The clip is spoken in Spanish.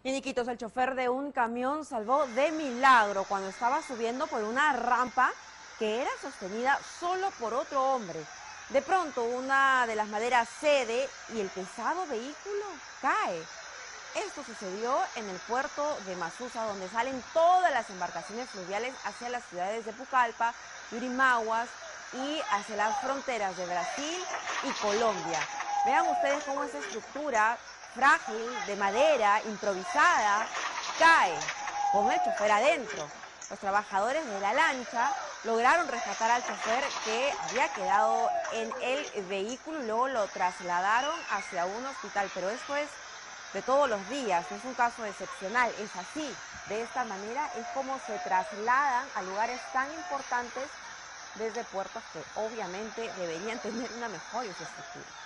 En Iquitos, el chofer de un camión salvó de milagro cuando estaba subiendo por una rampa que era sostenida solo por otro hombre. De pronto, una de las maderas cede y el pesado vehículo cae. Esto sucedió en el puerto de Masusa, donde salen todas las embarcaciones fluviales hacia las ciudades de Pucallpa, Yurimaguas y hacia las fronteras de Brasil y Colombia. Vean ustedes cómo esa estructura frágil, de madera, improvisada, cae con el chofer adentro. Los trabajadores de la lancha lograron rescatar al chofer que había quedado en el vehículo y luego lo trasladaron hacia un hospital. Pero esto es de todos los días, no es un caso excepcional, es así. De esta manera es como se trasladan a lugares tan importantes desde puertos que obviamente deberían tener una mejor infraestructura.